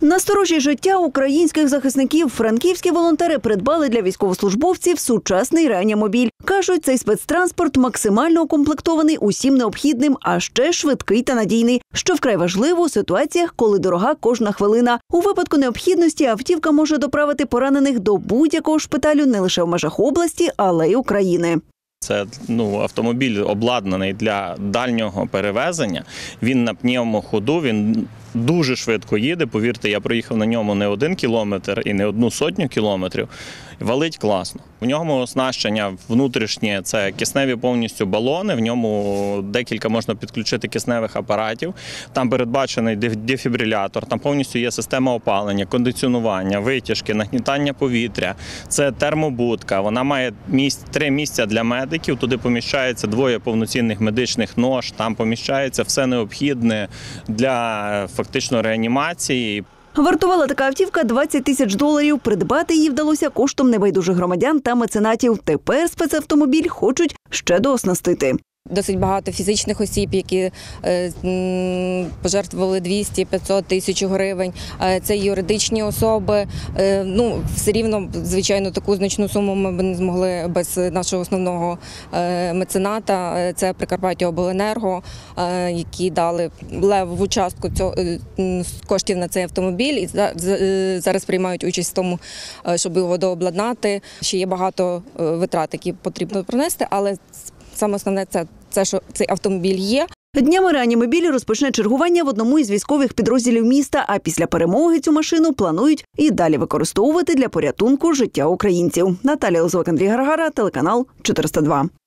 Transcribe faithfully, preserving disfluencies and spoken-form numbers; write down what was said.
Насторожі життя українських захисників франківські волонтери придбали для військовослужбовців сучасний реанімобіль. Кажуть, цей спецтранспорт максимально укомплектований усім необхідним, а ще швидкий та надійний, що вкрай важливо у ситуаціях, коли дорога кожна хвилина. У випадку необхідності автівка може доправити поранених до будь-якого шпиталю не лише в межах області, але й України. Це ну, автомобіль обладнаний для дальнього перевезення, він на пневмоходу, він дуже швидко їде, повірте, я проїхав на ньому не один кілометр і не одну сотню кілометрів, валить класно. В ньому оснащення внутрішнє – це кисневі повністю балони, в ньому декілька можна підключити кисневих апаратів, там передбачений дефібрилятор, там повністю є система опалення, кондиціонування, витяжки, нагнітання повітря, це термобудка, вона має місць, три місця для медиків, туди поміщається двоє повноцінних медичних нож, там поміщається все необхідне для фактично реанімації. Вартувала така автівка двадцять тисяч доларів. Придбати її вдалося коштом небайдужих громадян та меценатів. Тепер спецавтомобіль хочуть ще дооснастити. Досить багато фізичних осіб, які е, пожертвували двісті, п'ятсот тисяч гривень. Е, це юридичні особи. Е, ну, все рівно, звичайно, таку значну суму ми б не змогли без нашого основного е, мецената. Це Прикарпаттяобленерго, е, які дали левову частку цього, е, коштів на цей автомобіль. І зараз приймають участь в тому, щоб його дообладнати. Ще є багато витрат, які потрібно пронести, але саме основне – це це, що цей автомобіль є. Днями реанімобіль розпочне чергування в одному із військових підрозділів міста, а після перемоги цю машину планують і далі використовувати для порятунку життя українців. Наталія Лозовик, Андрій Гаргара, телеканал чотириста два.